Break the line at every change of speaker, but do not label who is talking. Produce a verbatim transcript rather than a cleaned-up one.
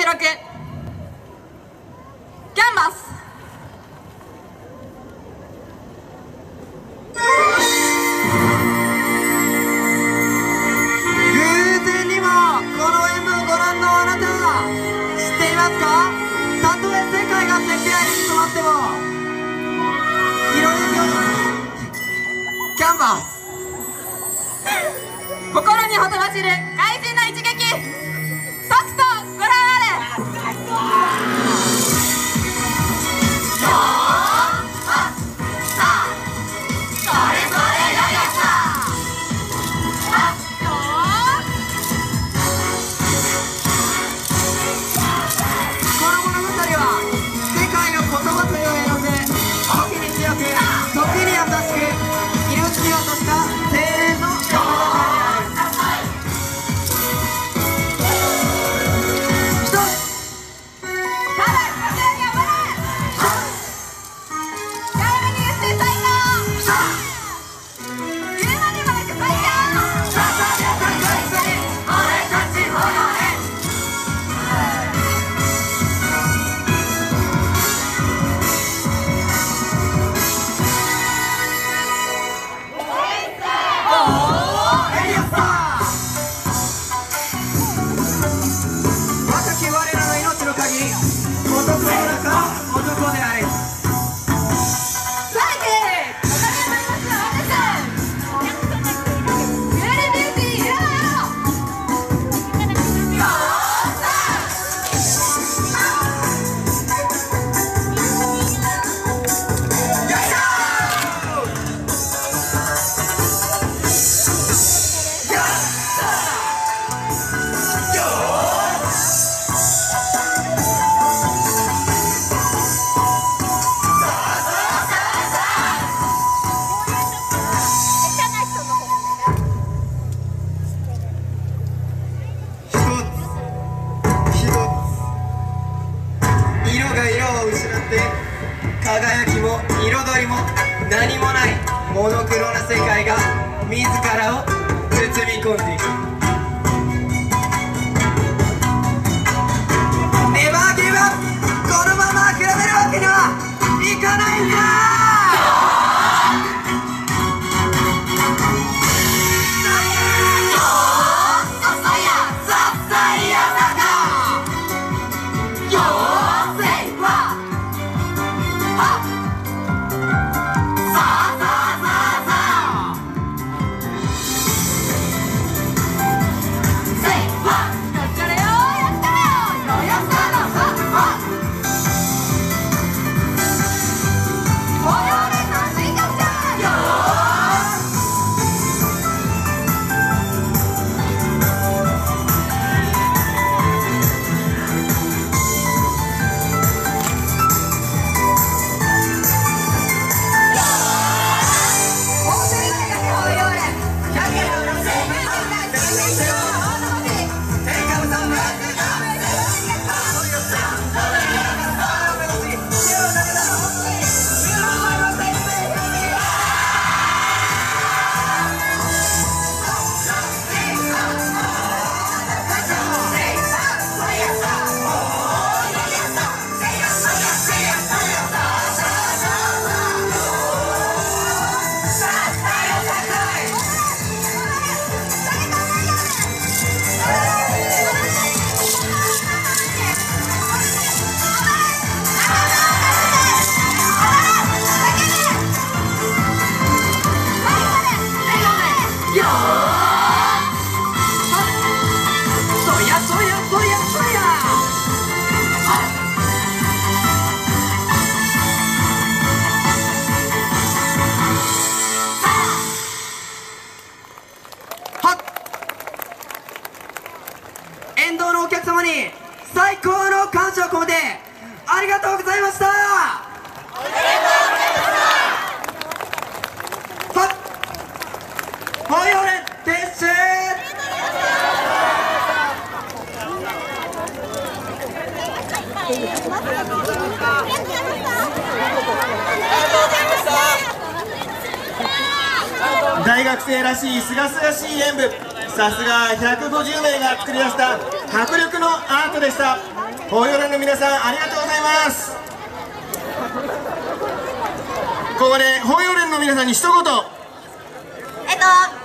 ろくキャンバス。偶然にもこの演舞をご覧のあなた、知っていますか？たとえ世界が敵対に染まってもひろゆきキャンバス。心にほとばしる怪人の一撃、とくとご覧あれ。この物語は世界の言葉という絵のせ、時に強く時に優しく命を落とした青年の物語である。輝きも彩りも何もないモノクロな世界が自らを包み込んでいく。ネバーギブアップ、このまま諦めるわけにはいかないんだ。沿道のお客様に最高の感謝を込めてありがとうございました。ありがとうございました。はっ、ホイオレテッシュ。大学生らしいすがすがしい演舞、さすがひゃくごじゅうめいが作り出した迫力のアートでした。
法要連の皆さんありがとうございます。ここで法要連の皆さんに一言。
えっと